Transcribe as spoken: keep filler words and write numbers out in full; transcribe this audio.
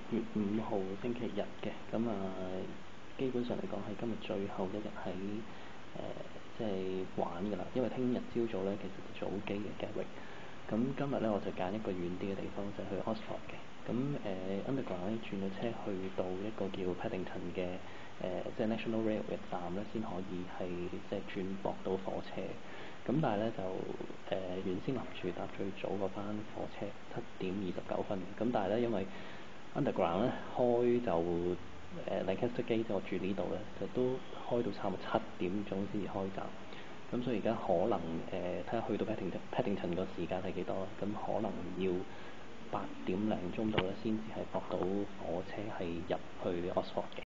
月五號星期日嘅，咁啊基本上嚟講係今日最後一日喺誒即係玩㗎啦，因為聽日朝早咧其實早機嘅 Gatwick，咁今日咧我就揀一個遠啲嘅地方就係、去 Oxford 嘅，咁誒、呃、Underground 咧轉咗車去到一個叫 Paddington 嘅誒、呃、即係 National Rail 嘅站咧先可以係即係轉駁到火車，咁但係咧就誒、呃、原先諗住搭最早嗰班火車七點二十九分，咁但係咧因為 Underground 咧開就誒 Lancaster Gate，即係我住呢度咧，就都開到差唔多七點鐘先至開站。咁所以而家可能誒睇下去到 Paddington Paddington 個時間係幾多，咁可能要八點零鐘到咧先至係駁到火車係入去 Oxford 嘅。